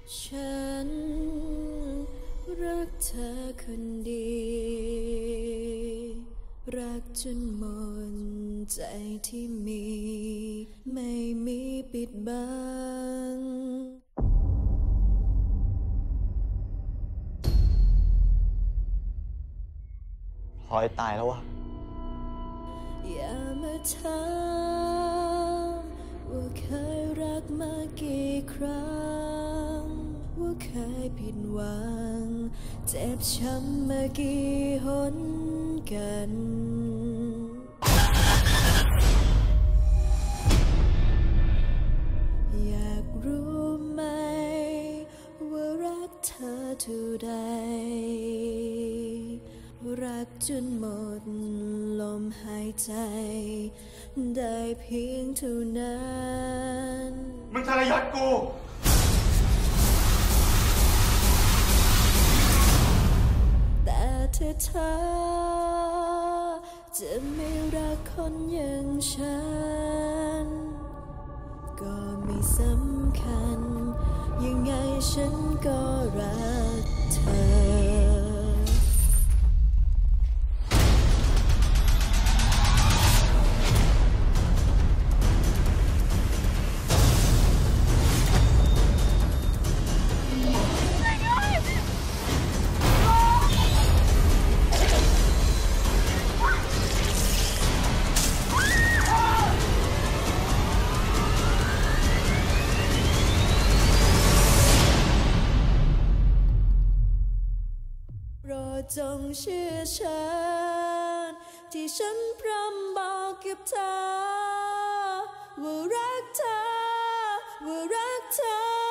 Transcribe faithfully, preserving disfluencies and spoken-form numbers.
ฉันรักเธอคนดีรักจนหมดใจที่มีไม่มีปิดบังพลอยตายแล้ววะอย่ามาถามว่าเคยรักมากี่ครั้งว่าเคยผิดหวังเจ็บช้ำมากี่หนกันอยากรู้ไหมว่ารักเธอเท่าใดรักจนหมดลมหายใจได้เพียงเท่านั้นมึงทรยศกูแต่ถ้าเธอจะไม่รักคนอย่างฉันก็ไม่สำคัญยังไงฉันก็รักเธอจงเชื่อฉันที่ฉันพร่ำบอกกับเธอว่ารักเธอว่ารักเธอ